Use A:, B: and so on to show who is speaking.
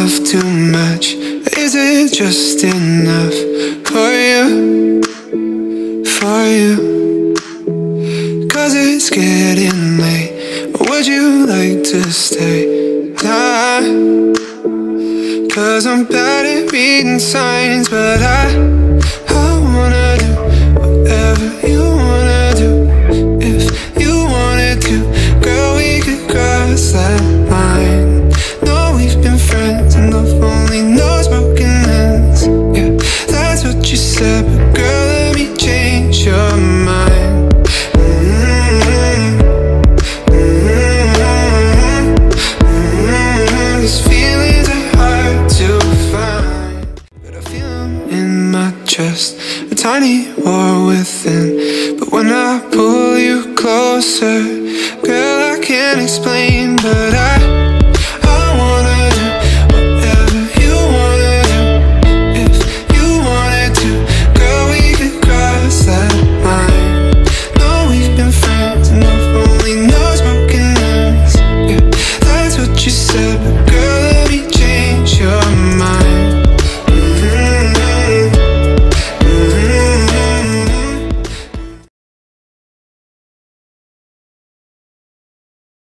A: love too much? Is it just enough for you? For you? 'Cause it's getting late. Would you like to stay? Nah, 'cause I'm bad at reading signs, but I wanna do whatever you wanna do. If you wanted to, girl, we could cross that line. No, we've been friends and love only knows broken hands. Yeah, that's what you said, but girl, let me change your mind. These feelings are hard to find, but I feel them in my chest, a tiny war within. But when I pull you closer, girl, I can't explain, but I